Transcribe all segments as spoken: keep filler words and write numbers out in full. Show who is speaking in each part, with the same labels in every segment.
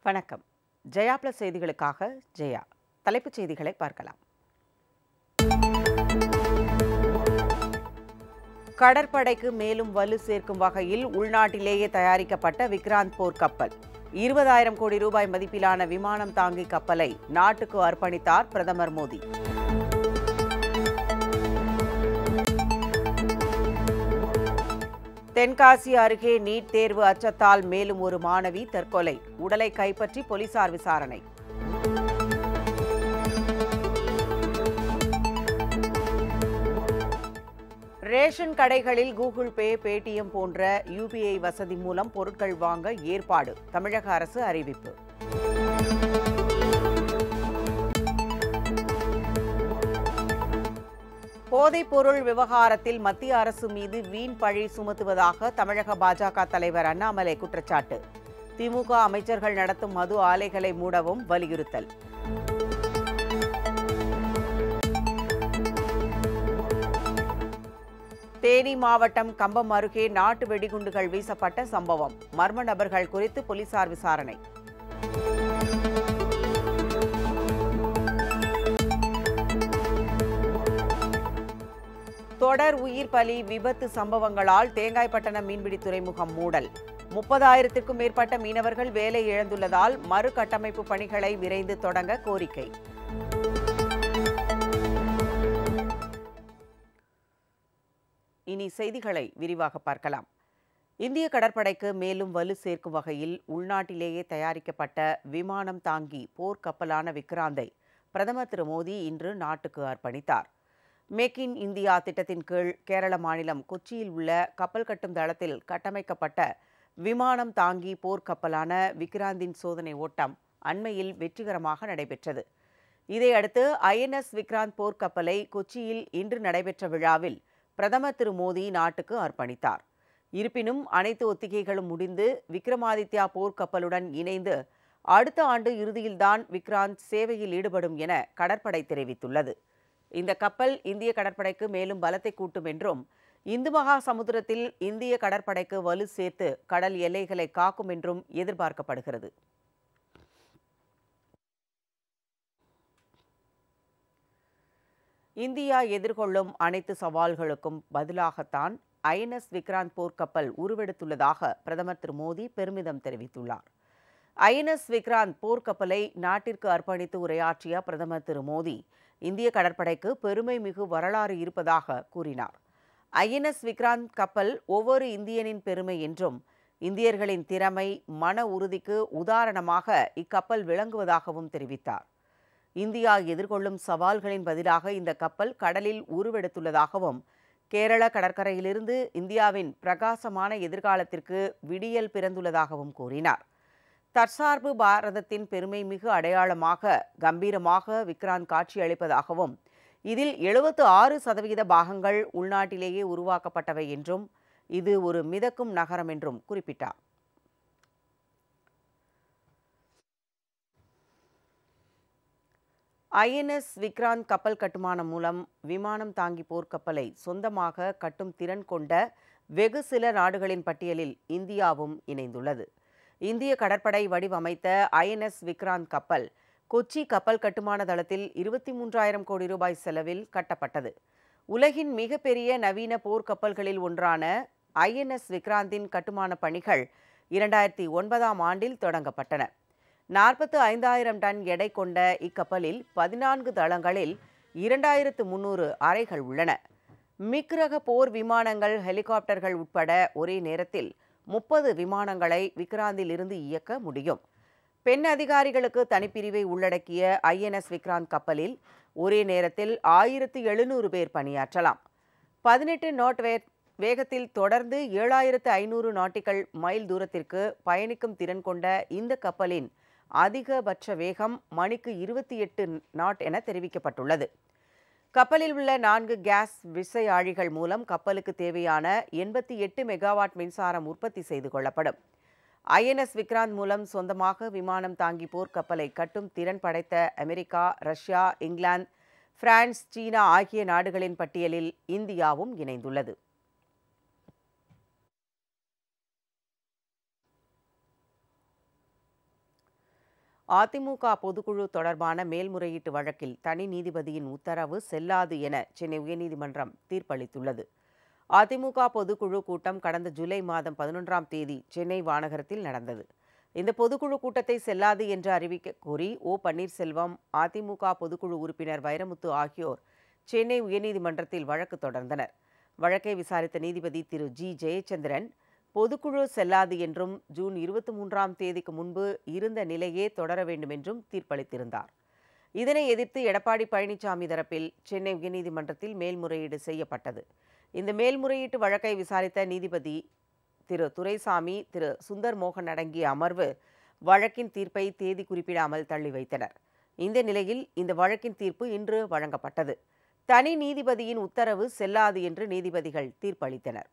Speaker 1: வணக்கம். ஜயா பிளஸ் செய்திகளுக்காக ஜெயா. தலைப்புச் செய்திகளை பார்க்கலாம். கடற்படைக்கு மேலும் வலு சேர்க்கும் வகையில் உள்நாட்டிலேயே தயாரிக்கப்பட்ட விக்ராந்த் போர் கப்பல் இருபதாயிரம் கோடி ரூபாய் மதிப்பிலான விமானம் தாங்கி கப்பலை நாட்டுக்கு அர்ப்பணித்தார் பிரதமர் மோடி. தென்காசி அருகே நீட் தேர்வு அச்சத்தால் மேலும் ஒரு மாணவி தற்கொலை. உடலை கைப்பற்றி போலீசார் விசாரணை. ரேஷன் கடைகளில் கூகுள் பே, பேடிஎம் போன்ற யுபிஐ வசதி மூலம் பொருட்கள் வாங்க ஏற்பாடு. தமிழக அரசு அறிவிப்பு. போதைப்பொருள் விவகாரத்தில் மத்திய அரசு மீது வீண் பழி சுமத்துவதாக தமிழக பாஜக தலைவர் அண்ணாமலை குற்றச்சாட்டு. திமுக அமைச்சர்கள் நடத்தும் மது ஆலைகளை மூடவும் வலியுறுத்தல். தேனி மாவட்டம் கம்பம் அருகே நாட்டு வெடிகுண்டுகள் வீசப்பட்ட சம்பவம். மர்ம நபர்கள் குறித்து போலீசார் விசாரணை. தொடர் உயிர் பலி விபத்து சம்பவங்களால் தேங்காய்பட்டணம் மீன்பிடி துறைமுகம் மூடல். முப்பதாயிரத்திற்கும் மேற்பட்ட மீனவர்கள் வேலை இழந்துள்ளதால் மறு கட்டமைப்பு பணிகளை விரைந்து தொடங்க கோரிக்கை. இனி செய்திகளை விரிவாக பார்க்கலாம். இந்திய கடற்படைக்கு மேலும் வலு சேர்க்கும் வகையில் உள்நாட்டிலேயே தயாரிக்கப்பட்ட விமானம் தாங்கி போர்க்கப்பலான விக்ராந்தை பிரதமர் திரு மோடி இன்று நாட்டுக்கு அர்ப்பணித்தார். மேக் இன் இந்தியா திட்டத்தின் கீழ் கேரள மாநிலம் கொச்சியில் உள்ள கப்பல் கட்டும் தளத்தில் கட்டமைக்கப்பட்ட விமானம் தாங்கி போர்க்கப்பலான விக்ராந்தின் சோதனை ஓட்டம் அண்மையில் வெற்றிகரமாக நடைபெற்றது. இதையடுத்து ஐஎன்எஸ் விக்ராந்த் போர்க்கப்பலை கொச்சியில் இன்று நடைபெற்ற விழாவில் பிரதமர் திரு மோடி நாட்டுக்கு அர்ப்பணித்தார். இருப்பினும் அனைத்து ஒத்திகைகளும் முடிந்து விக்ரமாதித்யா போர்க்கப்பலுடன் இணைந்து அடுத்த ஆண்டு இறுதியில்தான் விக்ராந்த் சேவையில் ஈடுபடும் என கடற்படை தெரிவித்துள்ளது. இந்த கப்பல் இந்திய கடற்படைக்கு மேலும் பலத்தை கூட்டும் என்றும் இந்து மகா சமுத்திரத்தில் இந்திய கடற்படைக்கு வலு சேர்த்து கடல் எல்லைகளை காக்கும் என்றும் எதிர்பார்க்கப்படுகிறது. இந்தியா எதிர்கொள்ளும் அனைத்து சவால்களுக்கும் பதிலாகத்தான் ஐஎன்எஸ் விக்ராந்த் போர்க்கப்பல் உருவெடுத்துள்ளதாக பிரதமர் திரு மோடி பெருமிதம் தெரிவித்துள்ளார். ஐஎன்எஸ் விக்ராந்த் போர்க்கப்பலை நாட்டிற்கு அர்ப்பணித்து உரையாற்றிய பிரதமர் திரு மோடி இந்திய கடற்படைக்கு பெருமை மிகு வரலாறு இருப்பதாக கூறினார். ஐஎன்எஸ் விக்ராந்த் கப்பல் ஒவ்வொரு இந்தியனின் பெருமை என்றும் இந்தியர்களின் திறமை, மன உறுதிக்கு உதாரணமாக இக்கப்பல் விளங்குவதாகவும் தெரிவித்தார். இந்தியா எதிர்கொள்ளும் சவால்களின் பதிலாக இந்த கப்பல் கடலில் உருவெடுத்துள்ளதாகவும் கேரள கடற்கரையிலிருந்து இந்தியாவின் பிரகாசமான எதிர்காலத்திற்கு விடியல் பிறந்துள்ளதாகவும் கூறினார். தற்சார்பு பாரதத்தின் பெருமை மிகு அடையாளமாக கம்பீரமாக விக்ராந்த் காட்சியளிப்பதாகவும் இதில் எழுபத்து ஆறு சதவீத பாகங்கள் உள்நாட்டிலேயே உருவாக்கப்பட்டவை என்றும் இது ஒரு மிதக்கும் நகரம் என்றும் குறிப்பிட்டார். ஐஎன்எஸ் விக்ராந்த் கப்பல் கட்டுமானம் மூலம் விமானம் தாங்கி போர்க்கப்பலை சொந்தமாக கட்டும் திறன் கொண்ட வெகு சில நாடுகளின் பட்டியலில் இந்தியாவும் இணைந்துள்ளது. இந்திய கடற்படை வடிவமைத்த ஐஎன்எஸ் விக்ராந்த் கப்பல் கொச்சி கப்பல் கட்டுமான தளத்தில் இருபத்தி மூன்றாயிரம் கோடி ரூபாய் செலவில் கட்டப்பட்டது. உலகின் மிகப்பெரிய நவீன போர்க்கப்பல்களில் ஒன்றான ஐஎன்எஸ் விக்ராந்தின் கட்டுமான பணிகள் இரண்டாயிரத்தி ஒன்பதாம் ஆண்டில் தொடங்கப்பட்டன. நாற்பத்து ஐந்தாயிரம் டன் எடை கொண்ட இக்கப்பலில் பதினான்கு தளங்களில் இரண்டாயிரத்து முன்னூறு அறைகள் உள்ளன. மிக் ரக போர் விமானங்கள், ஹெலிகாப்டர்கள் உட்பட ஒரே நேரத்தில் முப்பது விமானங்களை விக்ராந்தில் இருந்து இயக்க முடியும். பெண் அதிகாரிகளுக்கு தனிப்பிரிவை உள்ளடக்கிய ஐஎன்எஸ் விக்ராந்த் கப்பலில் ஒரே நேரத்தில் ஆயிரத்து எழுநூறு பேர் பணியாற்றலாம். பதினெட்டு நாட் வே வேகத்தில் தொடர்ந்து ஏழாயிரத்து ஐநூறு நாட்டிக்கல் மைல் தூரத்திற்கு பயணிக்கும் திறன் கொண்ட இந்த கப்பலின் அதிகபட்ச வேகம் மணிக்கு இருபத்தி எட்டு நாட் என தெரிவிக்கப்பட்டுள்ளது. கப்பலில் உள்ள நான்கு கேஸ் விசையாழிகள் மூலம் கப்பலுக்கு தேவையான எண்பத்தி எட்டு மெகாவாட் மின்சாரம் உற்பத்தி செய்து கொள்ளப்படும். ஐஎன்எஸ் விக்ராந்த் மூலம் சொந்தமாக விமானம் தாங்கி போர்க்கப்பலை கட்டும் திறன் படைத்த America, Russia, England, France, China ஆகிய நாடுகளின் பட்டியலில் இந்தியாவும் இணைந்துள்ளது. அதிமுக பொதுக்குழு தொடர்பான மேல்முறையீட்டு வழக்கில் தனி நீதிபதியின் உத்தரவு செல்லாது என சென்னை உயர்நீதிமன்றம் தீர்ப்பளித்துள்ளது. அதிமுக பொதுக்குழு கூட்டம் கடந்த ஜூலை மாதம் பதினொன்றாம் தேதி சென்னை வானகரத்தில் நடந்தது. இந்த பொதுக்குழு கூட்டத்தை செல்லாது என்று அறிவிக்க கோரி ஓ பன்னீர்செல்வம், அதிமுக பொதுக்குழு உறுப்பினர் வைரமுத்து ஆகியோர் சென்னை உயர்நீதிமன்றத்தில் வழக்கு தொடர்ந்தனர். வழக்கை விசாரித்த நீதிபதி திரு ஜி ஜெயச்சந்திரன், பொதுக்குழு செல்லாது என்றும் ஜூன் இருபத்தி மூன்றாம் தேதிக்கு முன்பு இருந்த நிலையே தொடர வேண்டும் என்றும் தீர்ப்பளித்திருந்தார். இதனை எதிர்த்து எடப்பாடி பழனிசாமி தரப்பில் சென்னை உயர்நீதிமன்றத்தில் மேல்முறையீடு செய்யப்பட்டது. இந்த மேல்முறையீட்டு வழக்கை விசாரித்த நீதிபதி திரு துரைசாமி, திரு சுந்தர் மோகன் அடங்கிய அமர்வு வழக்கின் தீர்ப்பை தேதி குறிப்பிடாமல் தள்ளி வைத்தனர். இந்த நிலையில் இந்த வழக்கின் தீர்ப்பு இன்று வழங்கப்பட்டது. தனி நீதிபதியின் உத்தரவு செல்லாது என்று நீதிபதிகள் தீர்ப்பளித்தனர்.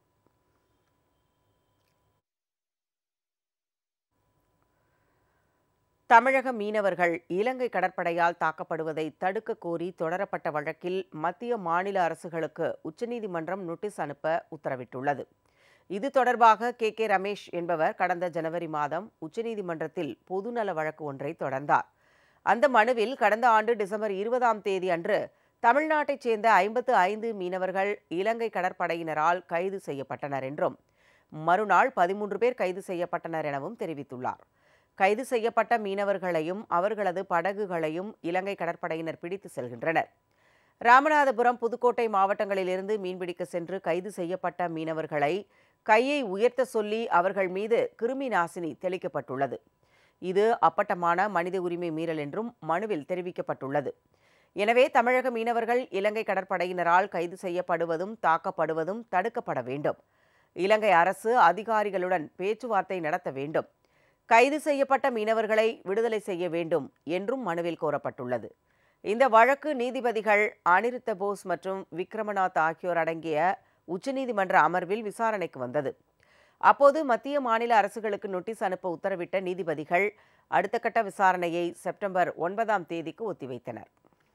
Speaker 1: தமிழக மீனவர்கள் இலங்கை கடற்படையால் தாக்கப்படுவதை தடுக்க கோரி தொடரப்பட்ட வழக்கில் மத்திய மாநில அரசுகளுக்கு உச்சநீதிமன்றம் நோட்டீஸ் அனுப்ப உத்தரவிட்டுள்ளது. இது தொடர்பாக கே கே ரமேஷ் என்பவர் கடந்த ஜனவரி மாதம் உச்சநீதிமன்றத்தில் பொதுநல வழக்கு ஒன்றை தொடர்ந்தார். அந்த மனுவில் கடந்த ஆண்டு டிசம்பர் இருபதாம் தேதி அன்று தமிழ்நாட்டைச் சேர்ந்த ஐம்பத்து ஐந்து மீனவர்கள் இலங்கை கடற்படையினரால் கைது செய்யப்பட்டனர் என்றும், மறுநாள் பதிமூன்று பேர் கைது செய்யப்பட்டனர் எனவும் தெரிவித்துள்ளார். கைது செய்யப்பட்ட மீனவர்களையும் அவர்களது படகுகளையும் இலங்கை கடற்படையினர் பிடித்து செல்கின்றனர். ராமநாதபுரம், புதுக்கோட்டை மாவட்டங்களிலிருந்து மீன்பிடிக்க சென்று கைது செய்யப்பட்ட மீனவர்களை கையை உயர்த்த சொல்லி அவர்கள் மீது கிருமி நாசினி தெளிக்கப்பட்டுள்ளது. இது அப்பட்டமான மனித உரிமை மீறல் என்றும் மனுவில் தெரிவிக்கப்பட்டுள்ளது. எனவே தமிழக மீனவர்கள் இலங்கை கடற்படையினரால் கைது செய்யப்படுவதும் தாக்கப்படுவதும் தடுக்கப்பட வேண்டும். இலங்கை அரசு அதிகாரிகளுடன் பேச்சுவார்த்தை நடத்த வேண்டும். கைது செய்யப்பட்ட மீனவர்களை விடுதலை செய்ய வேண்டும் என்றும் மனுவில் கோரப்பட்டுள்ளது. இந்த வழக்கு நீதிபதிகள் அனிருத்த போஸ் மற்றும் விக்ரமநாத் ஆகியோர் அடங்கிய உச்சநீதிமன்ற அமர்வில் விசாரணைக்கு வந்தது. அப்போது மத்திய மாநில அரசுகளுக்கு நோட்டீஸ் அனுப்ப உத்தரவிட்ட நீதிபதிகள் அடுத்த கட்ட விசாரணையை செப்டம்பர் ஒன்பதாம் தேதிக்கு ஒத்திவைத்தனர்.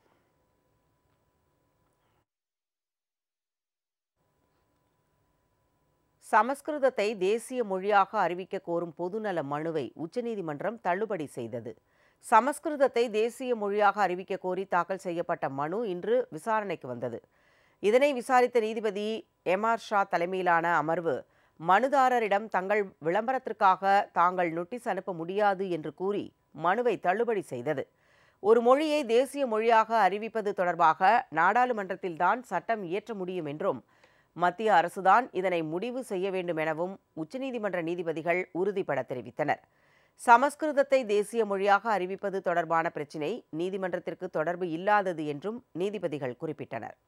Speaker 1: சமஸ்கிருதத்தை தேசிய மொழியாக அறிவிக்க கோரும் பொதுநல மனுவை உச்சநீதிமன்றம் தள்ளுபடி செய்தது. சமஸ்கிருதத்தை தேசிய மொழியாக அறிவிக்க கோரி தாக்கல் செய்யப்பட்ட மனு இன்று விசாரணைக்கு வந்தது. இதனை விசாரித்த நீதிபதி எம் ஆர் ஷா தலைமையிலான அமர்வு, மனுதாரரிடம் தங்கள் விளம்பரத்திற்காக தாங்கள் நோட்டீஸ் அனுப்ப முடியாது என்று கூறி மனுவை தள்ளுபடி செய்தது. ஒரு மொழியை தேசிய மொழியாக அறிவிப்பது தொடர்பாக நாடாளுமன்றத்தில்தான் சட்டம் இயற்ற முடியும் என்றும், மத்திய அரசுதான் இதனை முடிவு செய்ய வேண்டும் எனவும் உச்சநீதிமன்ற நீதிபதிகள் உறுதிபட தெரிவித்தனர். சமஸ்கிருதத்தை தேசிய மொழியாக அறிவிப்பது தொடர்பான பிரச்சினை நீதிமன்றத்திற்கு தொடர்பு இல்லாதது என்றும் நீதிபதிகள் குறிப்பிட்டனர்.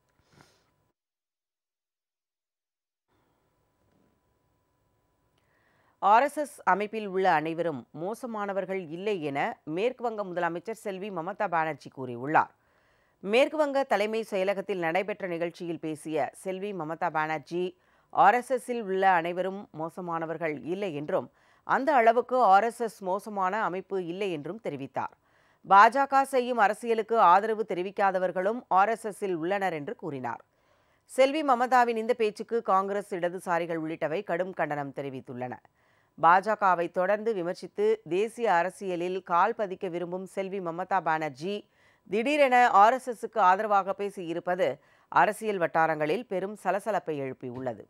Speaker 1: ஆர் எஸ் எஸ் அமைப்பில் உள்ள அனைவரும் மோசமானவர்கள் இல்லை என மேற்கு வங்க முதலமைச்சர் செல்வி மமதா பானர்ஜி கூறியுள்ளார். மேற்கு வங்க தலைமை செயலகத்தில் நடைபெற்ற நிகழ்ச்சியில் பேசிய செல்வி மமதா பானர்ஜி, ஆர் எஸ் எஸ்ஸில் உள்ள அனைவரும் மோசமானவர்கள் இல்லை என்றும், அந்த அளவுக்கு ஆர் எஸ் எஸ் மோசமான அமைப்பு இல்லை என்றும் தெரிவித்தார். பாஜக செய்யும் அரசியலுக்கு ஆதரவு தெரிவிக்காதவர்களும் ஆர் எஸ் எஸ்ஸில் உள்ளனர் என்று கூறினார். செல்வி மமதாவின் இந்த பேச்சுக்கு காங்கிரஸ், இடதுசாரிகள் உள்ளிட்டவை கடும் கண்டனம் தெரிவித்துள்ளன. பாஜகவை தொடர்ந்து விமர்சித்து தேசிய அரசியலில் கால் பதிக்க விரும்பும் செல்வி மமதா பானர்ஜி திடீரென ஆர் எஸ் எஸ்ஸுக்கு ஆதரவாக பேசியிருப்பது அரசியல் வட்டாரங்களில் பெரும் சலசலப்பை எழுப்பியுள்ளது.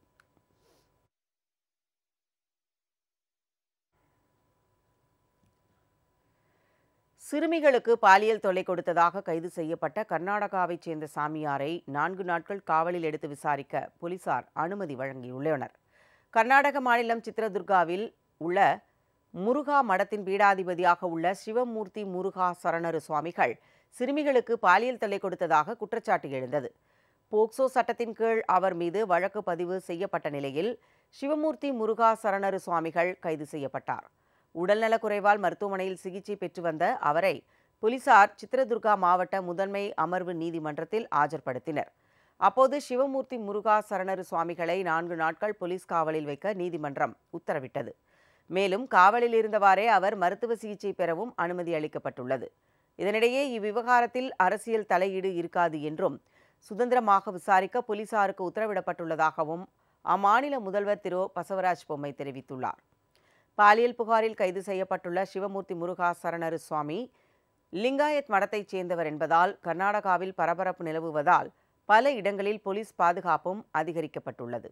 Speaker 1: சிறுமிகளுக்கு பாலியல் தொல்லை கொடுத்ததாக கைது செய்யப்பட்ட கர்நாடகாவைச் சேர்ந்த சாமியாரை நான்கு நாட்கள் காவலில் எடுத்து விசாரிக்க போலீசார் அனுமதி வழங்கியுள்ளனர். கர்நாடக மாநிலம் சித்ரதுர்காவில் உள்ள முருகா மடத்தின் பீடாதிபதியாக உள்ள சிவமூர்த்தி முருகா சரணரு சுவாமிகள் சிறுமிகளுக்கு பாலியல் தொல்லை கொடுத்ததாக குற்றச்சாட்டு எழுந்தது. போக்சோ சட்டத்தின் கீழ் அவர் மீது வழக்கு பதிவு செய்யப்பட்ட நிலையில் சிவமூர்த்தி முருகா சரணரு சுவாமிகள் கைது செய்யப்பட்டார். உடல்நலக்குறைவால் மருத்துவமனையில் சிகிச்சை பெற்று வந்த அவரை போலீசார் சித்ரதுர்கா மாவட்ட முதன்மை அமர்வு நீதிமன்றத்தில் ஆஜர்படுத்தினர். அப்போது சிவமூர்த்தி முருகா சரணரு சுவாமிகளை நான்கு நாட்கள் போலீஸ் காவலில் வைக்க நீதிமன்றம் உத்தரவிட்டது. மேலும் காவலில் இருந்தவாறே அவர் மருத்துவ சிகிச்சை பெறவும் அனுமதி அளிக்கப்பட்டுள்ளது. இதனிடையே இவ்விவகாரத்தில் அரசியல் தலையீடு இருக்காது என்றும், சுதந்திரமாக விசாரிக்க போலீசாருக்கு உத்தரவிடப்பட்டுள்ளதாகவும் அம்மாநில முதல்வர் திரு பசவராஜ் பொம்மை தெரிவித்துள்ளார். பாலியல் புகாரில் கைது செய்யப்பட்டுள்ள சிவமூர்த்தி முருகா சரணரு சுவாமி லிங்காயத் மடத்தைச் சேர்ந்தவர் என்பதால் கர்நாடகாவில் பரபரப்பு நிலவுவதால் பல இடங்களில் போலீஸ் பாதுகாப்பும் அதிகரிக்கப்பட்டுள்ளது.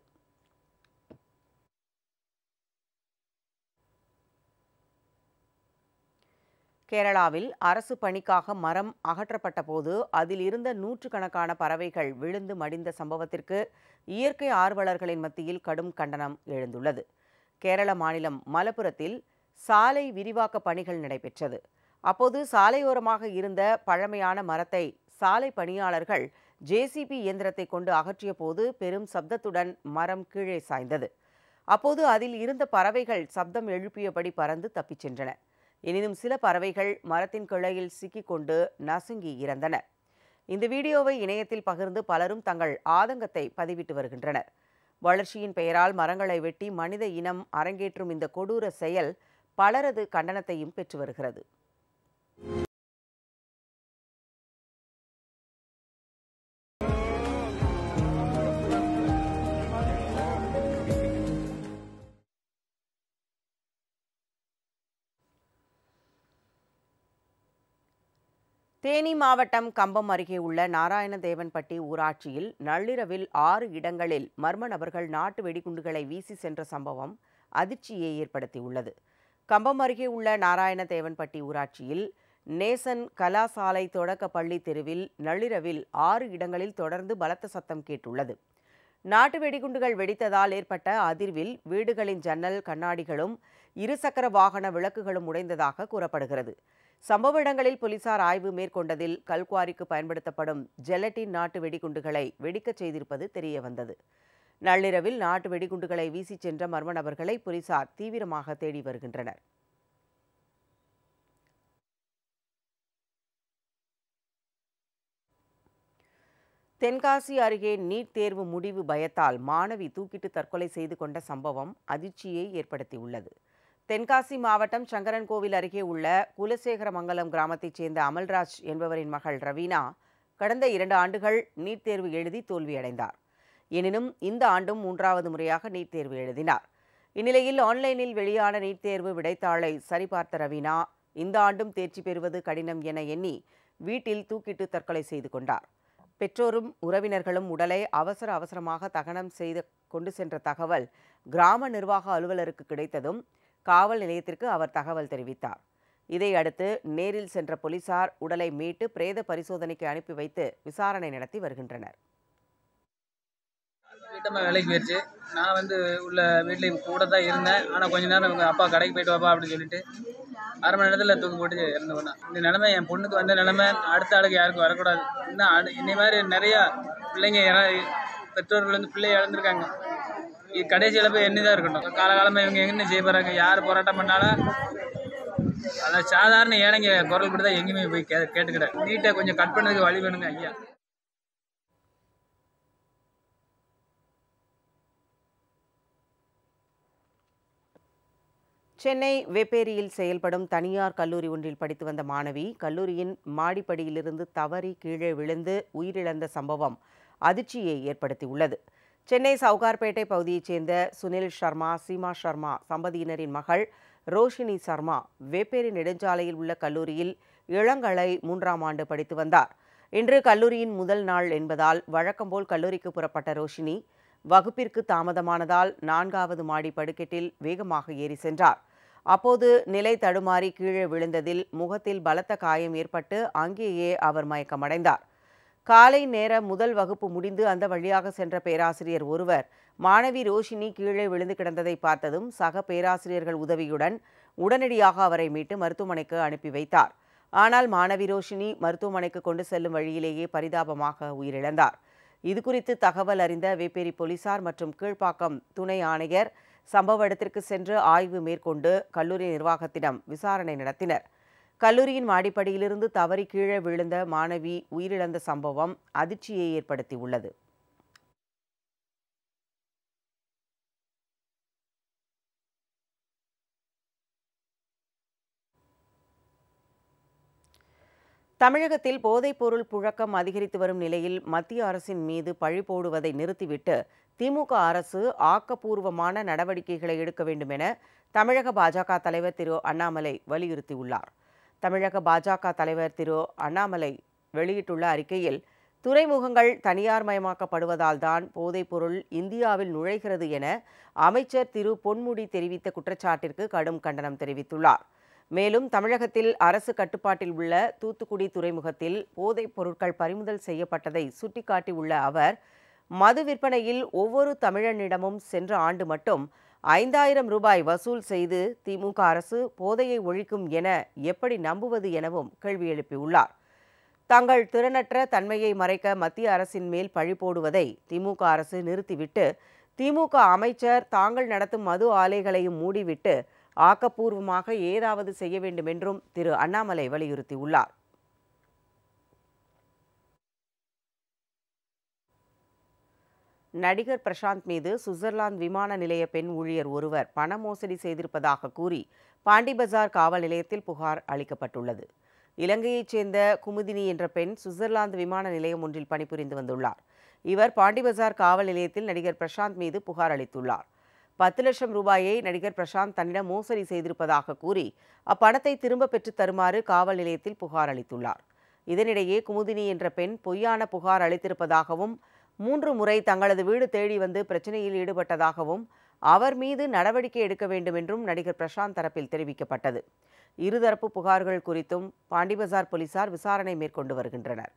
Speaker 1: கேரளாவில் அரசு பணிக்காக மரம் அகற்றப்பட்ட போது அதில் இருந்த நூற்றுக்கணக்கான பறவைகள் விழுந்து மடிந்த சம்பவத்திற்கு இயற்கை ஆர்வலர்களின் மத்தியில் கடும் கண்டனம் எழுந்துள்ளது. கேரள மாநிலம் மலப்புரத்தில் சாலை விரிவாக்க பணிகள் நடைபெற்றது. அப்போது சாலையோரமாக இருந்த பழமையான மரத்தை சாலை பணியாளர்கள் ஜேசிபி இயந்திரத்தை கொண்டு அகற்றிய போது பெரும் சப்தத்துடன் மரம் கீழே சாய்ந்தது. அப்போது அதில் இருந்த பறவைகள் சப்தம் எழுப்பியபடி பறந்து தப்பிச் சென்றன. எனினும் சில பறவைகள் மரத்தின் கிளையில் சிக்கிக்கொண்டு நசுங்கி இறந்தன. இந்த வீடியோவை இணையத்தில் பகிர்ந்து பலரும் தங்கள் ஆதங்கத்தை பதிவிட்டு வருகின்றனர். வளர்ச்சியின் பெயரால் மரங்களை வெட்டி மனித இனம் அரங்கேற்றும் இந்த கொடூர செயல் பலரது கண்டனத்தையும் பெற்று வருகிறது. தேனி மாவட்டம் கம்பம் அருகே உள்ள நாராயணதேவன்பட்டி ஊராட்சியில் நள்ளிரவில் ஆறு இடங்களில் மர்ம நபர்கள் நாட்டு வெடிகுண்டுகளை வீசி சென்ற சம்பவம் அதிர்ச்சியை ஏற்படுத்தியுள்ளது. கம்பம் அருகே உள்ள நாராயணதேவன்பட்டி ஊராட்சியில் நேசன் கலாசாலை தொடக்க பள்ளி தெருவில் நள்ளிரவில் ஆறு இடங்களில் தொடர்ந்து பலத்த சத்தம் கேட்டுள்ளது. நாட்டு வெடிகுண்டுகள் வெடித்ததால் ஏற்பட்ட அதிர்வில் வீடுகளின் ஜன்னல் கண்ணாடிகளும் இருசக்கர வாகன விளக்குகளும் உடைந்ததாக கூறப்படுகிறது. சம்பவ இடங்களில் போலீசார் ஆய்வு மேற்கொண்டதில் கல்குவாரிக்கு பயன்படுத்தப்படும் ஜெலட்டின் நாட்டு வெடிகுண்டுகளை வெடிக்கச் செய்திருப்பது தெரியவந்தது. நள்ளிரவில் நாட்டு வெடிகுண்டுகளை வீசிச் சென்ற மர்ம நபர்களை போலீசார் தீவிரமாக தேடி வருகின்றனர். தென்காசி அருகே நீட் தேர்வு முடிவு பயத்தால் மாணவி தூக்கிட்டு தற்கொலை செய்து கொண்ட சம்பவம் அதிர்ச்சியை ஏற்படுத்தியுள்ளது. தென்காசி மாவட்டம் சங்கரன்கோவில் அருகே உள்ள குலசேகரமங்கலம் கிராமத்தைச் சேர்ந்த அமல்ராஜ் என்பவரின் மகள் ரவீனா கடந்த இரண்டு ஆண்டுகள் நீட் தேர்வு எழுதி தோல்வியடைந்தார். எனினும் இந்த ஆண்டும் மூன்றாவது முறையாக நீட் தேர்வு எழுதினார். இந்நிலையில் ஆன்லைனில் வெளியான நீட் தேர்வு விடைத்தாளை சரிபார்த்த ரவீனா இந்த ஆண்டும் தேர்ச்சி பெறுவது கடினம் என எண்ணி வீட்டில் தூக்கிட்டு தற்கொலை செய்து கொண்டார். பெற்றோரும் உறவினர்களும் உடலை அவசர அவசரமாக தகனம் செய்து கொண்டு சென்ற தகவல் கிராம நிர்வாக அலுவலருக்கு கிடைத்ததும் காவல் நிலையத்திற்கு அவர் தகவல் தெரிவித்தார். இதையடுத்து நேரில் சென்ற போலீசார் உடலை மீட்டு பிரேத பரிசோதனைக்கு அனுப்பி வைத்து விசாரணை நடத்தி வருகின்றனர்.
Speaker 2: வீட்டம்மா வேலைக்கு போயிடுச்சு. நான் வந்து உள்ள வீட்டில் கூட தான் இருந்தேன். ஆனால் கொஞ்ச நேரம் இவங்க அப்பா கடைக்கு போயிட்டு வாப்பா அப்படின்னு சொல்லிட்டு அரை மணி நேரத்தில் தூக்கி போட்டு இறந்து போனேன். இந்த நிலைமை என் பொண்ணுக்கு வந்த நிலைமை அடுத்த ஆளுக்கு யாருக்கும் வரக்கூடாது. இன்னும் அடு இன்னை மாதிரி நிறையா பிள்ளைங்க பெற்றோர்கள் வந்து பிள்ளைய இழந்திருக்காங்க. இது கடைசி இழப்பு எண்ணி தான் இருக்கட்டும். காலகாலமாக இவங்க எங்கன்னு செய்ய போகிறாங்க. யார் போராட்டம் பண்ணாலும் அதை சாதாரண ஏழைங்க குரல் கொடுத்தா எங்கேயுமே போய் கே கேட்டுக்கிட நீட்டை கொஞ்சம் கட் பண்ணதுக்கு வழி வேணுங்க ஐயா.
Speaker 1: சென்னை வேப்பேரியில் செயல்படும் தனியார் கல்லூரி ஒன்றில் படித்து வந்த மாணவி கல்லூரியின் மாடிப்படியிலிருந்து தவறி கீழே விழுந்து உயிரிழந்த சம்பவம் அதிர்ச்சியை ஏற்படுத்தியுள்ளது. சென்னை சவுகார்பேட்டை பகுதியைச் சேர்ந்த சுனில் சர்மா, சீமா சர்மா தம்பதியினரின் மகள் ரோஷினி சர்மா வேப்பேரி நெடுஞ்சாலையில் உள்ள கல்லூரியில் இளங்கலை மூன்றாம் ஆண்டு படித்து வந்தார். இன்று கல்லூரியின் முதல் நாள் என்பதால் வழக்கம்போல் கல்லூரிக்கு புறப்பட்ட ரோஷினி வகுப்பிற்கு தாமதமானதால் நான்காவது மாடி படுக்கெட்டில் வேகமாக ஏறி சென்றார். அப்போது நிலை தடுமாறி கீழே விழுந்ததில் முகத்தில் பலத்த காயம் ஏற்பட்டு அங்கேயே அவர் மயக்கமடைந்தார். காலை நேர முதல் வகுப்பு முடிந்து அந்த வழியாக சென்ற பேராசிரியர் ஒருவர் மாணவி ரோஷினி கீழே விழுந்து கிடந்ததை பார்த்ததும் சக பேராசிரியர்கள் உதவியுடன் உடனடியாக அவரை மீட்டு மருத்துவமனைக்கு அனுப்பி வைத்தார். ஆனால் மாணவி ரோஷினி மருத்துவமனைக்கு கொண்டு செல்லும் வழியிலேயே பரிதாபமாக உயிரிழந்தார். இதுகுறித்து தகவல் அறிந்த வேப்பேரி போலீசார் மற்றும் கீழ்ப்பாக்கம் துணை ஆணையர் சம்பவ இடத்திற்கு சென்று ஆய்வு மேற்கொண்டு கல்லூரி நிர்வாகத்திடம் விசாரணை நடத்தினர். கல்லூரியின் மாடிப்படியிலிருந்து தவறி கீழே விழுந்த மாணவி உயிரிழந்த சம்பவம் அதிர்ச்சியை ஏற்படுத்தியுள்ளது. தமிழகத்தில் போதைப்பொருள் புழக்கம் அதிகரித்து வரும் நிலையில் மத்திய அரசின் மீது பழி போடுவதை நிறுத்திவிட்டு திமுக அரசு ஆக்கப்பூர்வமான நடவடிக்கைகளை எடுக்க வேண்டும் என தமிழக பாஜக தலைவர் திரு அண்ணாமலை வலியுறுத்தியுள்ளார். தமிழக பாஜக தலைவர் திரு அண்ணாமலை வெளியிட்டுள்ள அறிக்கையில், துறைமுகங்கள் தனியார்மயமாக்கப்படுவதால் தான் போதைப்பொருள் இந்தியாவில் நுழைகிறது என அமைச்சர் திரு பொன்முடி தெரிவித்த குற்றச்சாட்டிற்கு கடும் கண்டனம் தெரிவித்துள்ளார். மேலும் தமிழகத்தில் அரசு கட்டுப்பாட்டில் உள்ள தூத்துக்குடி துறைமுகத்தில் போதைப் பொருட்கள் பறிமுதல் செய்யப்பட்டதை சுட்டிக்காட்டியுள்ள அவர், மது விற்பனையில் ஒவ்வொரு தமிழனிடமும் சென்ற ஆண்டு மட்டும் ஐந்தாயிரம் ரூபாய் வசூல் செய்து திமுக அரசு போதையை ஒழிக்கும் என எப்படி நம்புவது எனவும் கேள்வி எழுப்பியுள்ளார். தங்கள் திறனற்ற தன்மையை மறைக்க மத்திய அரசின் மேல் பழி போடுவதை திமுக அரசு நிறுத்திவிட்டு, திமுக அமைச்சர் தாங்கள் நடத்தும் மது ஆலைகளையும் மூடிவிட்டு ஆக்கப்பூர்வமாக ஏதாவது செய்ய வேண்டும் என்றும் திரு அண்ணாமலை வலியுறுத்தியுள்ளார். நடிகர் பிரசாந்த் மீது சுவிட்சர்லாந்து விமான நிலைய பெண் ஊழியர் ஒருவர் பண மோசடி செய்திருப்பதாக கூறி பாண்டி பஜார் காவல் நிலையத்தில் புகார் அளிக்கப்பட்டுள்ளது. இலங்கையைச் சேர்ந்த குமுதினி என்ற பெண் சுவிட்சர்லாந்து விமான நிலையம் ஒன்றில் பணிபுரிந்து வந்துள்ளார். இவர் பாண்டி பஜார் காவல் நிலையத்தில் நடிகர் பிரசாந்த் மீது புகார் அளித்துள்ளார். பத்து லட்சம் ரூபாயை நடிகர் பிரசாந்த் தன்னிடம் மோசடி செய்திருப்பதாக கூறி அப்பணத்தை திரும்ப பெற்றுத் தருமாறு காவல் நிலையத்தில் புகார் அளித்துள்ளார். இதனிடையே குமுதினி என்ற பெண் பொய்யான புகார் அளித்திருப்பதாகவும், மூன்று முறை தங்களது வீடு தேடி வந்து பிரச்சனையில் ஈடுபட்டதாகவும், அவர் மீது நடவடிக்கை எடுக்க வேண்டும் என்றும் நடிகர் பிரசாந்த் தரப்பில் தெரிவிக்கப்பட்டது. இருதரப்பு புகார்கள் குறித்தும் பாண்டி பஜார் போலீசார் விசாரணை மேற்கொண்டு வருகின்றனர்.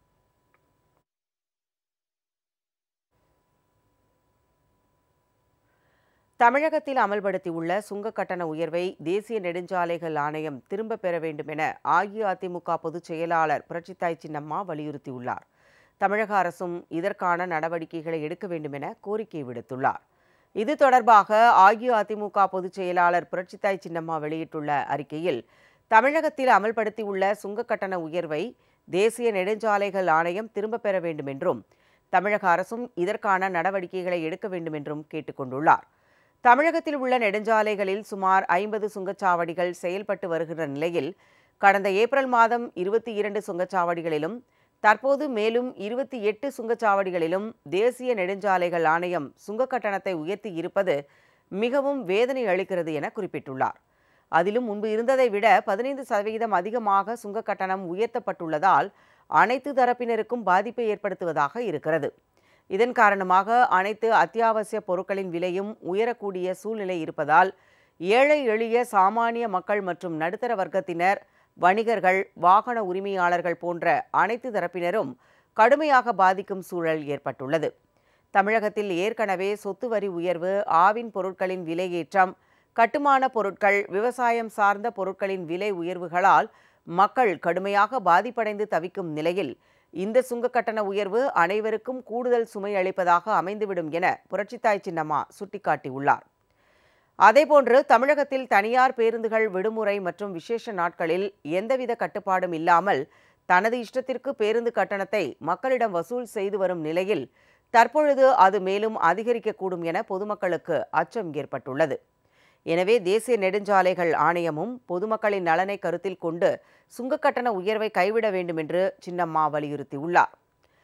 Speaker 1: தமிழகத்தில் அமல்படுத்தியுள்ள சுங்க கட்டண உயர்வை தேசிய நெடுஞ்சாலைகள் ஆணையம் திரும்பப் பெற வேண்டும் என அஇஅதிமுக பொதுச் செயலாளர் புரட்சித்தாய் சின்னம்மா வலியுறுத்தியுள்ளார். தமிழக அரசும் இதற்கான நடவடிக்கைகளை எடுக்க வேண்டும் என கோரிக்கை விடுத்துள்ளார். இது தொடர்பாக அஇஅதிமுக பொதுச் செயலாளர் புரட்சித்தாய் சின்னம்மா வெளியிட்டுள்ள அறிக்கையில், தமிழகத்தில் அமல்படுத்தியுள்ள சுங்க கட்டண உயர்வை தேசிய நெடுஞ்சாலைகள் ஆணையம் திரும்பப் பெற வேண்டும் என்றும், தமிழக அரசும் இதற்கான நடவடிக்கைகளை எடுக்க வேண்டும் என்றும் கேட்டுக்கொண்டுள்ளார். தமிழகத்தில் உள்ள நெடுஞ்சாலைகளில் சுமார் ஐம்பது சுங்கச்சாவடிகள் செயல்பட்டு வருகின்ற நிலையில், கடந்த ஏப்ரல் மாதம் இருபத்தி இரண்டு சுங்கச்சாவடிகளிலும் தற்போது மேலும் இருபத்தி எட்டு சுங்கச்சாவடிகளிலும் தேசிய நெடுஞ்சாலைகள் ஆணையம் சுங்க கட்டணத்தை உயர்த்தி இருப்பது மிகவும் வேதனை அளிக்கிறது என குறிப்பிட்டுள்ளார். அதிலும் முன்பு இருந்ததை விட பதினைந்து சதவீதம் அதிகமாக சுங்க கட்டணம் உயர்த்தப்பட்டுள்ளதால் அனைத்து தரப்பினருக்கும் பாதிப்பை ஏற்படுத்துவதாக இருக்கிறது. இதன் காரணமாக அனைத்து அத்தியாவசிய பொருட்களின் விலையும் உயரக்கூடிய சூழ்நிலை இருப்பதால் ஏழை எளிய சாமானிய மக்கள் மற்றும் நடுத்தர வர்க்கத்தினர், வணிகர்கள், வாகன உரிமையாளர்கள் போன்ற அனைத்து தரப்பினரும் கடுமையாக பாதிக்கும் சூழல் ஏற்பட்டுள்ளது. தமிழகத்தில் ஏற்கனவே சொத்து வரி உயர்வு, ஆவின் பொருட்களின் விலையேற்றம், கட்டுமான பொருட்கள், விவசாயம் சார்ந்த பொருட்களின் விலை உயர்வுகளால் மக்கள் கடுமையாக பாதிப்படைந்து தவிக்கும் நிலையில் இந்த சுங்க கட்டண உயர்வு அனைவருக்கும் கூடுதல் சுமை அளிப்பதாக அமைந்துவிடும் என புரட்சித்தாய் சின்னம்மா சுட்டிக்காட்டியுள்ளார். அதேபோன்று தமிழகத்தில் தனியார் பேருந்துகள் விடுமுறை மற்றும் விசேஷ நாட்களில் எந்தவித கட்டுப்பாடும் இல்லாமல் தனது இஷ்டத்திற்கு பேருந்து கட்டணத்தை மக்களிடம் வசூல் செய்து வரும் நிலையில் தற்பொழுது அது மேலும் அதிகரிக்கக்கூடும் என பொதுமக்களுக்கு அச்சம் ஏற்பட்டுள்ளது. எனவே தேசிய நெடுஞ்சாலைகள் ஆணையமும் பொதுமக்களின் நலனை கருத்தில் கொண்டு சுங்க கட்டண உயர்வை கைவிட வேண்டும் என்று சின்னம்மா வலியுறுத்தியுள்ளார்.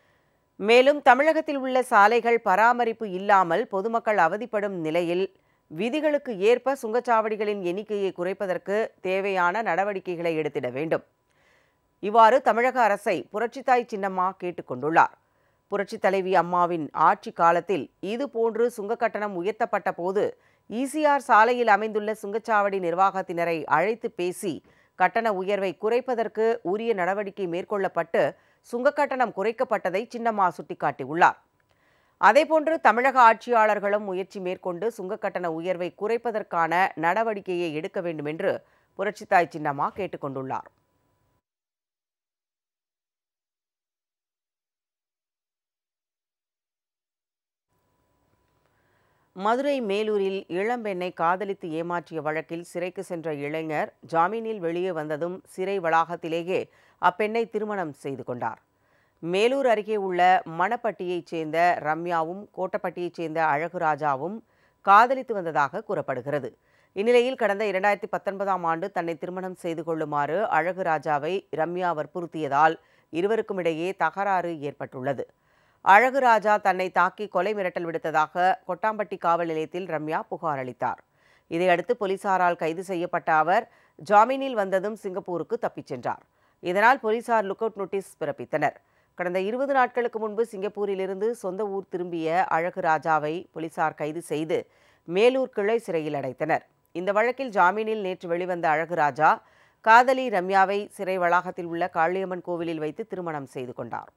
Speaker 1: மேலும் தமிழகத்தில் உள்ள சாலைகள் பராமரிப்பு இல்லாமல் பொதுமக்கள் அவதிப்படும் நிலையில் விதிகளுக்கு ஏற்ப சுங்கச்சாவடிகளின் எண்ணிக்கையை குறைப்பதற்கு தேவையான நடவடிக்கைகளை எடுத்திட வேண்டும். இவ்வாறு தமிழக அரசை புரட்சித்தாய் சின்னம்மா கேட்டுக்கொண்டுள்ளார். புரட்சித் தலைவி அம்மாவின் ஆட்சி காலத்தில் இதுபோன்று சுங்க கட்டணம் உயர்த்தப்பட்ட போது ஈசிஆர் சாலையில் அமைந்துள்ள சுங்கச்சாவடி நிர்வாகத்தினரை அழைத்து பேசி கட்டண உயர்வை குறைப்பதற்கு உரிய நடவடிக்கை மேற்கொள்ளப்பட்டு சுங்க கட்டணம் குறைக்கப்பட்டதை சின்னம்மா சுட்டிக்காட்டியுள்ளார். அதேபோன்று தமிழக ஆட்சியாளர்களும் முயற்சி மேற்கொண்டு சுங்க கட்டண உயர்வை குறைப்பதற்கான நடவடிக்கையை எடுக்க வேண்டும் என்று புரட்சித்தாய் சின்னம்மா கேட்டுக்கொண்டுள்ளார். மதுரை மேலூரில் இளம்பெண்ணை காதலித்து ஏமாற்றிய வழக்கில் சிறைக்கு சென்ற இளைஞர் ஜாமீனில் வெளியே வந்ததும் சிறை வளாகத்திலேயே அப்பெண்ணை திருமணம் செய்து கொண்டார். மேலூர் அருகே உள்ள மணப்பட்டியைச் சேர்ந்த ரம்யாவும் கோட்டப்பட்டியைச் சேர்ந்த அழகுராஜாவும் காதலித்து வந்ததாக கூறப்படுகிறது. இந்நிலையில் கடந்த இரண்டாயிரத்தி பத்தொன்பதாம் ஆண்டு தன்னை திருமணம் செய்து கொள்ளுமாறு அழகுராஜாவை ரம்யா வற்புறுத்தியதால் இருவருக்கும் இடையே தகராறு ஏற்பட்டுள்ளது. அழகுராஜா தன்னை தாக்கி கொலை மிரட்டல் விடுத்ததாக கொட்டாம்பட்டி காவல் நிலையத்தில் ரம்யா புகார் அளித்தார். இதையடுத்து போலீசாரால் கைது செய்யப்பட்ட அவர் ஜாமீனில் வந்ததும் சிங்கப்பூருக்கு தப்பிச் சென்றார். இதனால் போலீசார் லுக் அவுட் நோட்டீஸ் பிறப்பித்தனர். கடந்த இருபது நாட்களுக்கு முன்பு சிங்கப்பூரிலிருந்து சொந்த ஊர் திரும்பிய அழகு ராஜாவை போலீசார் கைது செய்து மேலூர் கிளை சிறையில் அடைத்தனர். இந்த வழக்கில் ஜாமீனில் நேற்று வெளிவந்த அழகு ராஜா காதலி ரம்யாவை சிறை வளாகத்தில் உள்ள காளியம்மன் கோவிலில் வைத்து திருமணம் செய்து கொண்டார்.